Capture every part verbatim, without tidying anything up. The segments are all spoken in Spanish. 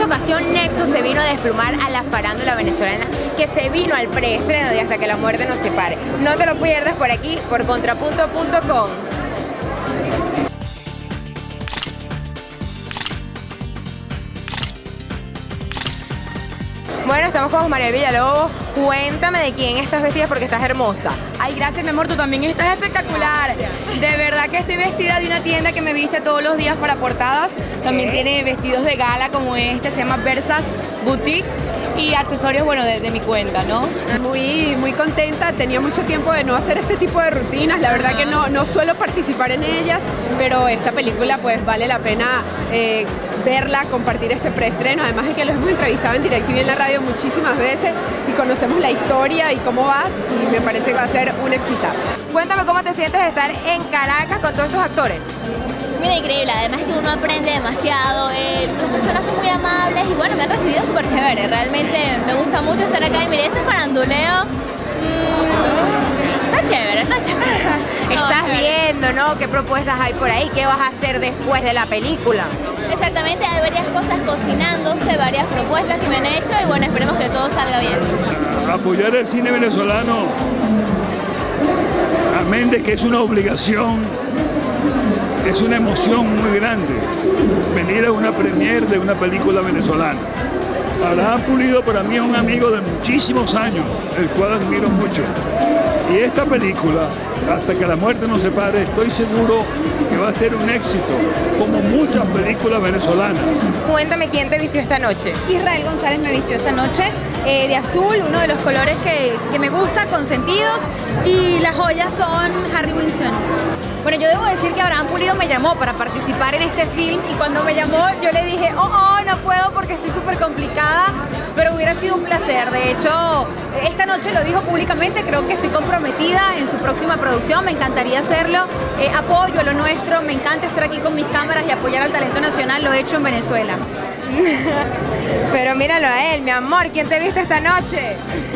ocasión Nexo se vino a desplumar a la farándula venezolana, que se vino al preestreno de Hasta que la muerte nos separe. No te lo pierdas por aquí, por contrapunto punto com. Bueno, estamos con María Villalobos. Cuéntame de quién estás vestida porque estás hermosa. Ay, gracias, mi amor, tú también estás espectacular. De verdad que estoy vestida de una tienda que me viste todos los días para portadas. También tiene vestidos de gala como este, se llama Versas Boutique. Y accesorios, bueno, de, de mi cuenta, ¿no? Muy, muy contenta, tenía mucho tiempo de no hacer este tipo de rutinas, la verdad que no, no suelo participar en ellas, pero esta película pues vale la pena eh, verla, compartir este preestreno, además de que los hemos entrevistado en directo y en la radio muchísimas veces y conocemos la historia y cómo va, y me parece que va a ser un exitazo. Cuéntame cómo te sientes de estar en Caracas con todos estos actores. Mira, increíble, además que uno aprende demasiado, eh, las personas son muy amables y bueno, me han recibido súper chévere, realmente me gusta mucho estar acá y mire ese faranduleo, mmm, está chévere, está chévere. Estás no, viendo, ¿no? ¿Qué propuestas hay por ahí? ¿Qué vas a hacer después de la película? Exactamente, hay varias cosas cocinándose, varias propuestas que me han hecho y bueno, esperemos que todo salga bien. Apoyar el cine venezolano, amén de que es una obligación, es una emoción muy grande venir a una premiere de una película venezolana. Abraham Pulido para mí es un amigo de muchísimos años, el cual admiro mucho. Y esta película, Hasta que la muerte nos separe, estoy seguro que va a ser un éxito, como muchas películas venezolanas. Cuéntame quién te vistió esta noche. Israel González me vistió esta noche eh, de azul, uno de los colores que, que me gusta, con sentidos, y las joyas son Harry Winston. Bueno, yo debo decir que Abraham Pulido me llamó para participar en este film y cuando me llamó yo le dije, oh, oh, no puedo porque estoy súper complicada, pero hubiera sido un placer. De hecho, esta noche lo dijo públicamente, creo que estoy comprometida en su próxima producción, me encantaría hacerlo, eh, apoyo lo nuestro, me encanta estar aquí con mis cámaras y apoyar al talento nacional, lo he hecho en Venezuela. Pero míralo a él, mi amor, ¿quién te viste esta noche?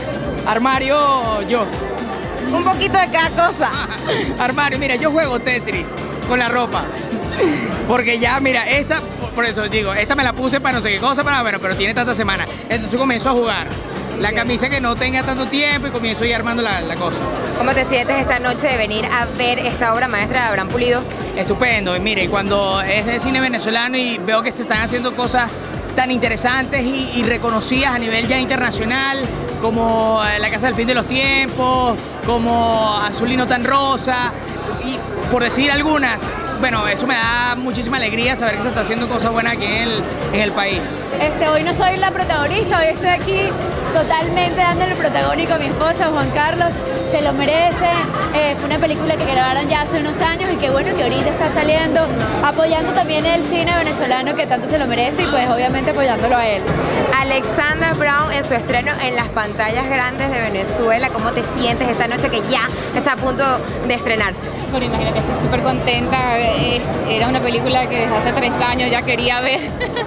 Armario, yo. Un poquito de cada cosa. Armario, mira, yo juego Tetris con la ropa. Porque ya, mira, esta, por eso digo, esta me la puse para no sé qué cosa, para, bueno, pero tiene tanta semana. Entonces comienzo a jugar. La camisa que no tenga tanto tiempo y comienzo a ir armando la, la cosa. ¿Cómo te sientes esta noche de venir a ver esta obra maestra de Abraham Pulido? Estupendo, y mire, cuando es de cine venezolano y veo que se están haciendo cosas tan interesantes y, y reconocidas a nivel ya internacional, como La Casa del Fin de los Tiempos, como Azul y no tan rosa, y por decir algunas, bueno, eso me da muchísima alegría saber que se está haciendo cosas buenas aquí en el, en el país. Este, hoy no soy la protagonista, hoy estoy aquí totalmente dándole el protagónico a mi esposa, Juan Carlos, se lo merece, eh, fue una película que grabaron ya hace unos años y que bueno que ahorita está saliendo, apoyando también el cine venezolano que tanto se lo merece y pues obviamente apoyándolo a él. Alexandra Brown en su estreno en las pantallas grandes de Venezuela, ¿cómo te sientes esta noche que ya está a punto de estrenarse? Bueno, imagínate, estoy súper contenta, era una película que desde hace tres años ya quería ver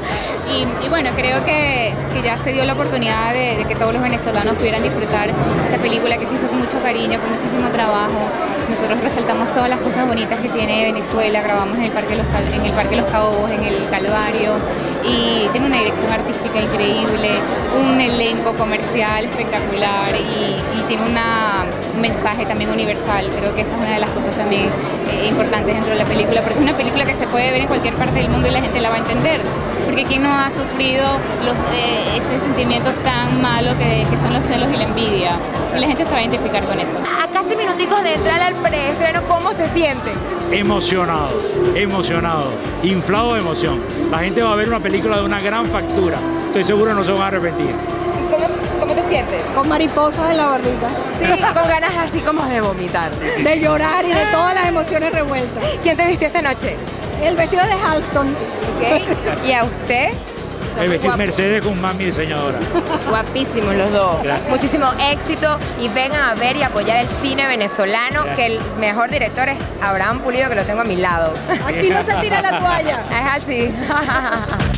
y, y bueno, creo que, que ya se dio la oportunidad de, de que todos los venezolanos pudieran disfrutar esta película que se hizo con mucho cariño, con muchísimo trabajo. Nosotros resaltamos todas las cosas bonitas que tiene Venezuela, grabamos en el Parque Los, en el Parque Los Caobos, en el Calvario, y tiene una dirección artística increíble, un elenco comercial espectacular y, y tiene una, un mensaje también universal. Creo que esa es una de las cosas también eh, importantes dentro de la película, porque es una película que se puede ver en cualquier parte del mundo y la gente la va a entender, porque ¿quién no ha sufrido los, eh, ese sentimiento tan malo que, que son los celos y la envidia? Y la gente se va a identificar con eso. A casi minuticos de entrar al preestreno, ¿cómo se siente? Emocionado, emocionado, inflado de emoción. La gente va a ver una película de una gran factura. Estoy seguro no se van a arrepentir. ¿Cómo, cómo te sientes? Con mariposas en la barriga. Sí, con ganas así como de vomitar. De llorar y de todas las emociones revueltas. ¿Quién te vistió esta noche? El vestido de Halston. Okay. ¿Y a usted? El vestido Mercedes con mami diseñadora. Guapísimos los dos. Gracias. Muchísimo éxito y vengan a ver y apoyar el cine venezolano. Gracias. Que el mejor director es Abraham Pulido, que lo tengo a mi lado. Aquí no se tira la toalla. Es así.